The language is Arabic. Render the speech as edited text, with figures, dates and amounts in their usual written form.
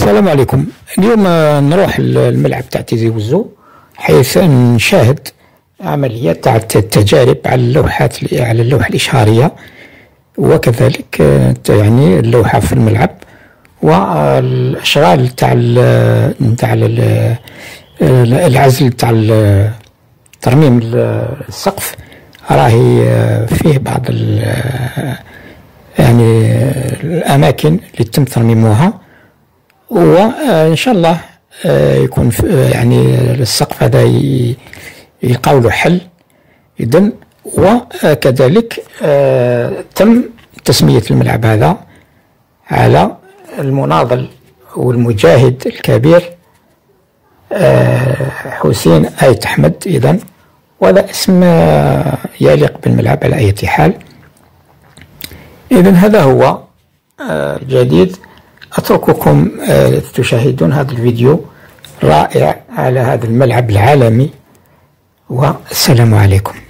السلام عليكم. اليوم نروح الملعب تاع تيزي وزو حيث نشاهد عمليات تاع التجارب على على اللوحة الإشهارية، وكذلك يعني اللوحة في الملعب والأشغال تاع العزل تاع ترميم السقف. راهي فيه بعض يعني الأماكن اللي تم ترميمها، وإن شاء الله يكون يعني السقف هذا يلقاو له حل إذن. وكذلك تم تسمية الملعب هذا على المناضل والمجاهد الكبير حسين آيت أحمد إذن، وهذا اسم يليق بالملعب على أي حال. إذن هذا هو الجديد. أترككم تشاهدون هذا الفيديو الرائع على هذا الملعب العالمي، والسلام عليكم.